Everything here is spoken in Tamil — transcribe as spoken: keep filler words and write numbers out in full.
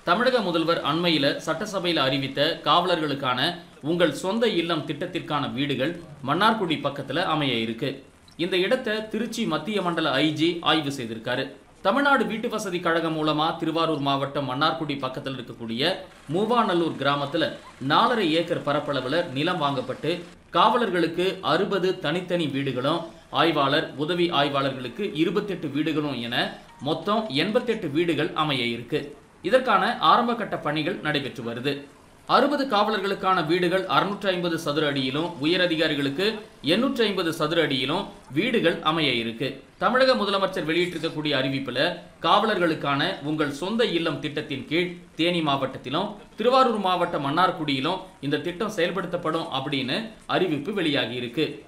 தமிழக முதல்வர் அண்மையில சட்டசபையில் அறிவித்த காவலர்களுக்கான உங்கள் சொந்த இல்லம் திட்டத்திற்கான வீடுகள் மன்னார்குடி பக்கத்துல அமைய இருக்கு. இந்த இடத்தை திருச்சி மத்திய மண்டல ஐஜி ஆய்வு செய்திருக்காரு. தமிழ்நாடு வீட்டு வசதி கழகம் மூலமா திருவாரூர் மாவட்டம் மன்னார்குடி பக்கத்தில் இருக்கக்கூடிய மூவாநல்லூர் கிராமத்துல நாலரை ஏக்கர் பரப்பளவுல நிலம் வாங்கப்பட்டு காவலர்களுக்கு அறுபது தனித்தனி வீடுகளும், ஆய்வாளர் உதவி ஆய்வாளர்களுக்கு இருபத்தி எட்டு வீடுகளும் என மொத்தம் எண்பத்தி எட்டு வீடுகள் அமைய இருக்கு. இதற்கான ஆரம்ப கட்ட பணிகள் நடைபெற்று வருது. அறுபது காவலர்களுக்கான வீடுகள் அறுநூற்றி ஐம்பது சதுர அடியிலும், உயர் அதிகாரிகளுக்கு எண்ணூற்றி ஐம்பது சதுர அடியிலும் வீடுகள் அமைய இருக்கு. தமிழக முதலமைச்சர் வெளியிட்டிருக்கக்கூடிய அறிவிப்புல காவலர்களுக்கான உங்கள் சொந்த இல்லம் திட்டத்தின் கீழ் தேனி மாவட்டத்திலும் திருவாரூர் மாவட்டம் மன்னார்குடியிலும் இந்த திட்டம் செயல்படுத்தப்படும் அப்படின்னு அறிவிப்பு வெளியாகி இருக்கு.